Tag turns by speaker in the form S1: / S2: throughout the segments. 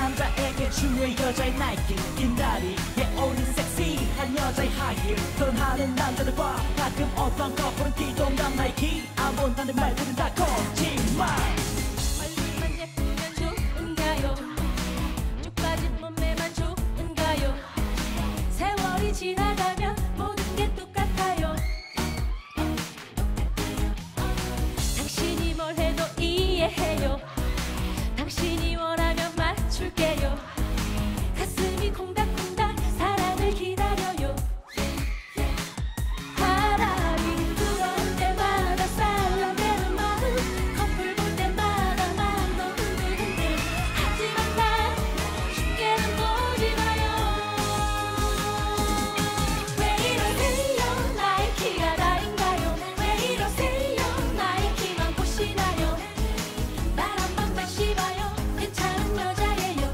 S1: 남자에게 중요해 여자의 나이키 긴 다리에 어울리는 섹시한 여자의 하이힐 결혼하는 남자들과 가끔 어떤 커플은 기동감 나이키 안 본다는 말들은 다 거짓말
S2: 얼굴만 예쁘면 좋은가요? 쭉 빠진 몸매만 좋은가요? 세월이 지나가면 모든 게 똑같아요. 당신이 뭘 해도 이해해요. 당신이 원하면 맞출게요. 가슴이 콩닥콩닥 사랑을 기다려요. 바람이 불어올 때마다 살랑대는 마음 커플 볼 때마다 마음도 흔들흔들 하지만 난 쉽게는 보지 마요. 왜 이러세요 나이키가 다인가요? 왜 이러세요 나이키만 보시나요? 날 한 번 다시 봐요. 괜찮은 여자예요.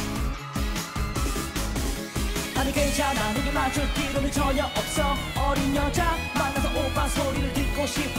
S1: 아니 괜찮아 내게 맞출 필요는 전혀 없어 어린 여자 만나서 오빠 소리를 듣고 싶어